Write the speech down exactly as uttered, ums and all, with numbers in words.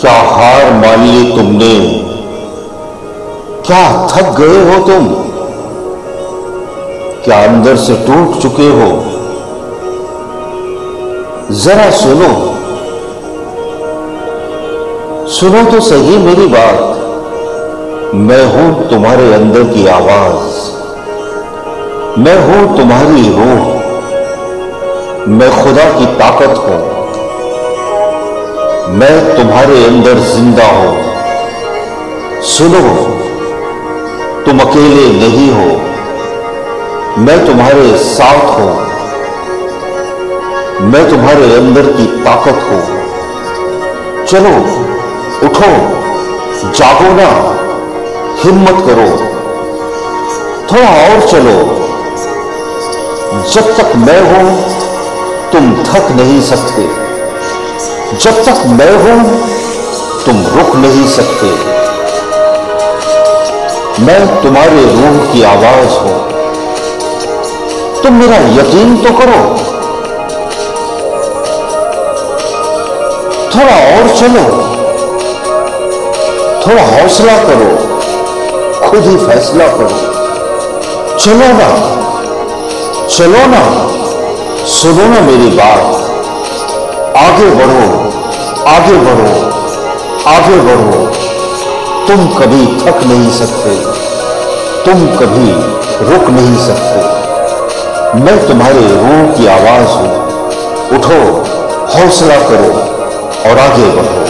क्या हार मान ली तुमने? क्या थक गए हो तुम? क्या अंदर से टूट चुके हो? जरा सुनो, सुनो तो सही मेरी बात। मैं हूं तुम्हारे अंदर की आवाज, मैं हूं तुम्हारी रूह, मैं खुदा की ताकत हूं, मैं तुम्हारे अंदर जिंदा हूं। सुनो, तुम अकेले नहीं हो, मैं तुम्हारे साथ हूं, मैं तुम्हारे अंदर की ताकत हूं। चलो उठो, जागो ना, हिम्मत करो, थोड़ा और चलो। जब तक मैं हूं तुम थक नहीं सकते, जब तक मैं हूं तुम रुक नहीं सकते। मैं तुम्हारे रूह की आवाज हूं, तुम मेरा यकीन तो करो। थोड़ा और चलो, थोड़ा हौसला करो, खुद ही फैसला करो। चलो ना, चलो ना, सुनो ना मेरी बात। आगे बढ़ो, आगे बढ़ो, आगे बढ़ो। तुम कभी थक नहीं सकते, तुम कभी रुक नहीं सकते। मैं तुम्हारे रूह की आवाज हूं। उठो, हौसला करो और आगे बढ़ो।